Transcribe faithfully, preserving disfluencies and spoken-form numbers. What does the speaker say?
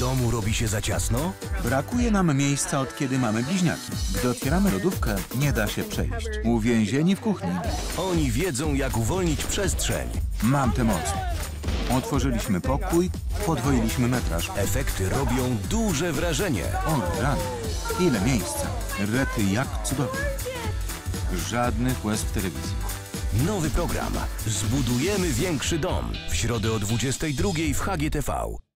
domu robi się za ciasno? Brakuje nam miejsca, od kiedy mamy bliźniaki. Gdy otwieramy lodówkę, nie da się przejść. Uwięzieni w kuchni. Oni wiedzą, jak uwolnić przestrzeń. Mam tę moc. Otworzyliśmy pokój, podwoiliśmy metraż. Efekty robią duże wrażenie. O rany, ile miejsca. Rety, jak cudownie. Żadnych łez w telewizji. Nowy program. Zbudujemy większy dom. W środę o dwudziestej drugiej w H G T V.